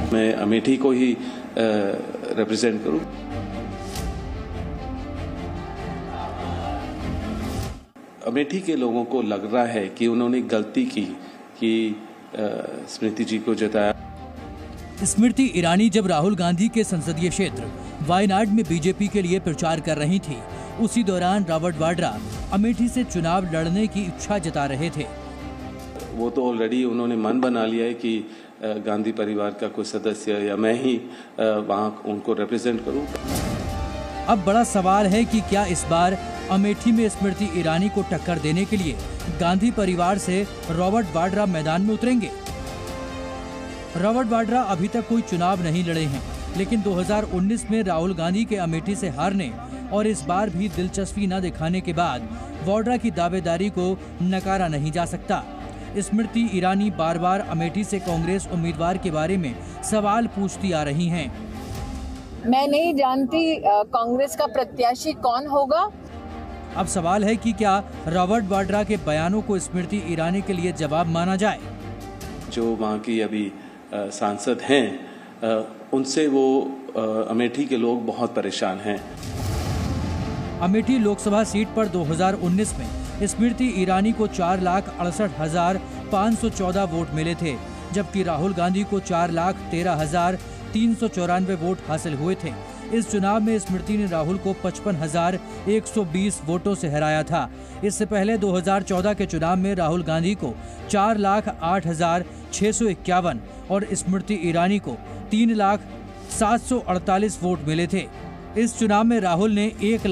मैं अमेठी को ही रिप्रेजेंट करूं। अमेठी के लोगों को लग रहा है कि उन्होंने गलती की कि स्मृति जी को जिताया। स्मृति ईरानी जब राहुल गांधी के संसदीय क्षेत्र वायनाड में बीजेपी के लिए प्रचार कर रही थी, उसी दौरान रॉबर्ट वाड्रा अमेठी से चुनाव लड़ने की इच्छा जता रहे थे। वो तो ऑलरेडी उन्होंने मन बना लिया है कि गांधी परिवार का कोई सदस्य या मैं ही वहां उनको रिप्रेजेंट करूं। अब बड़ा सवाल है कि क्या इस बार अमेठी में स्मृति ईरानी को टक्कर देने के लिए गांधी परिवार से रॉबर्ट वाड्रा मैदान में उतरेंगे। रॉबर्ट वाड्रा अभी तक कोई चुनाव नहीं लड़े हैं, लेकिन 2019 में राहुल गांधी के अमेठी से हारने और इस बार भी दिलचस्पी न दिखाने के बाद वाड्रा की दावेदारी को नकारा नहीं जा सकता। स्मृति ईरानी बार बार अमेठी से कांग्रेस उम्मीदवार के बारे में सवाल पूछती आ रही हैं। मैं नहीं जानती कांग्रेस का प्रत्याशी कौन होगा। अब सवाल है कि क्या रॉबर्ट वाड्रा के बयानों को स्मृति ईरानी के लिए जवाब माना जाए। जो वहाँ की अभी सांसद हैं, उनसे वो अमेठी के लोग बहुत परेशान हैं। अमेठी लोकसभा सीट पर 2019 में स्मृति ईरानी को 4,68,514 वोट मिले थे, जबकि राहुल गांधी को 4,13,394 वोट हासिल हुए थे। इस चुनाव में स्मृति ने राहुल को 55,120 वोटों से हराया था। इससे पहले 2014 के चुनाव में राहुल गांधी को 4,08,651 और स्मृति ईरानी को 3,07,48 वोट मिले थे। इस चुनाव में राहुल ने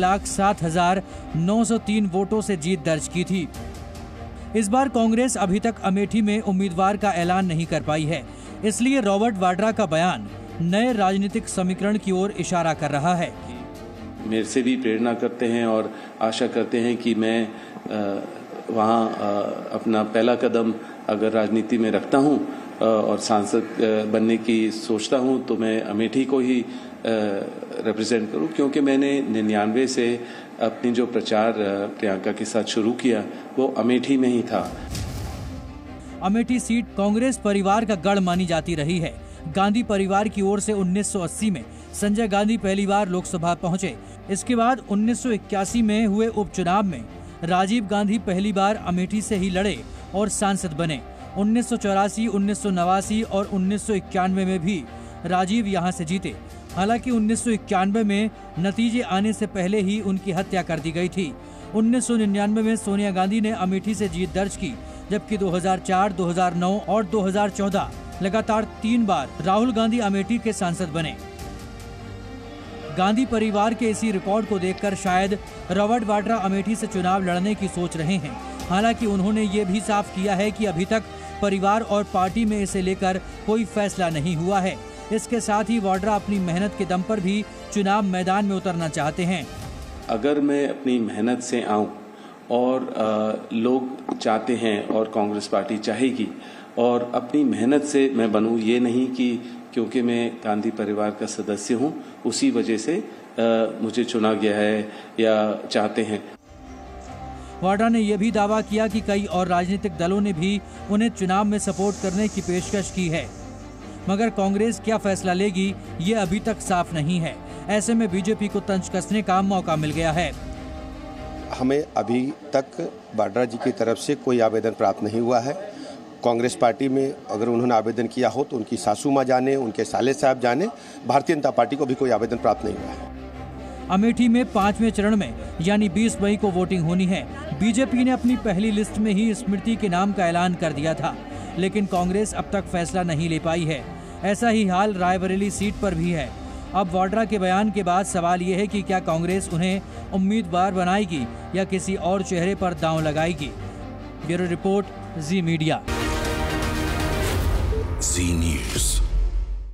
1,07,903 वोटों से जीत दर्ज की थी। इस बार कांग्रेस अभी तक अमेठी में उम्मीदवार का ऐलान नहीं कर पाई है, इसलिए रॉबर्ट वाड्रा का बयान नए राजनीतिक समीकरण की ओर इशारा कर रहा है। मेरे से भी प्रेरणा करते हैं और आशा करते हैं कि मैं वहाँ अपना पहला कदम अगर राजनीति में रखता हूँ और सांसद बनने की सोचता हूँ, तो मैं अमेठी को ही रिप्रेजेंट करूं, क्योंकि मैंने 99 से अपनी जो प्रचार प्रियंका के साथ शुरू किया वो अमेठी में ही था। अमेठी सीट कांग्रेस परिवार का गढ़ मानी जाती रही है। गांधी परिवार की ओर से 1980 में संजय गांधी पहली बार लोकसभा पहुंचे। इसके बाद 1981 में हुए उपचुनाव में राजीव गांधी पहली बार अमेठी से ही लड़े और सांसद बने। 1984, 1989 और 1991 में भी राजीव यहां से जीते। हालांकि 1991 में नतीजे आने से पहले ही उनकी हत्या कर दी गई थी। 1999 में सोनिया गांधी ने अमेठी से जीत दर्ज की, जबकि 2004, 2009 और 2014 लगातार 3 बार राहुल गांधी अमेठी के सांसद बने। गांधी परिवार के इसी रिकॉर्ड को देखकर शायद रॉबर्ट वाड्रा अमेठी से चुनाव लड़ने की सोच रहे हैं। हालांकि उन्होंने ये भी साफ किया है कि अभी तक परिवार और पार्टी में इसे लेकर कोई फैसला नहीं हुआ है। इसके साथ ही वाड्रा अपनी मेहनत के दम पर भी चुनाव मैदान में उतरना चाहते हैं। अगर मैं अपनी मेहनत से आऊं और लोग चाहते हैं और कांग्रेस पार्टी चाहेगी और अपनी मेहनत से मैं बनूं, ये नहीं कि क्योंकि मैं गांधी परिवार का सदस्य हूं उसी वजह से मुझे चुना गया है या चाहते हैं। वाड्रा ने यह भी दावा किया कि कई और राजनीतिक दलों ने भी उन्हें चुनाव में सपोर्ट करने की पेशकश की है, मगर कांग्रेस क्या फैसला लेगी ये अभी तक साफ नहीं है। ऐसे में बीजेपी को तंज कसने का मौका मिल गया है। हमें अभी तक वाड्रा जी की तरफ से कोई आवेदन प्राप्त नहीं हुआ है। कांग्रेस पार्टी में अगर उन्होंने आवेदन किया हो तो उनकी सासू माँ जाने, उनके साले साहब जाने। भारतीय जनता पार्टी को भी कोई आवेदन प्राप्त नहीं हुआ है। अमेठी में 5वें चरण में यानी 20 मई को वोटिंग होनी है। बीजेपी ने अपनी पहली लिस्ट में ही स्मृति के नाम का ऐलान कर दिया था, लेकिन कांग्रेस अब तक फैसला नहीं ले पाई है। ऐसा ही हाल रायबरेली सीट पर भी है। अब वाड्रा के बयान के बाद सवाल ये है कि क्या कांग्रेस उन्हें उम्मीदवार बनाएगी या किसी और चेहरे पर दांव लगाएगी। Bureau report, Zee media. Zee news.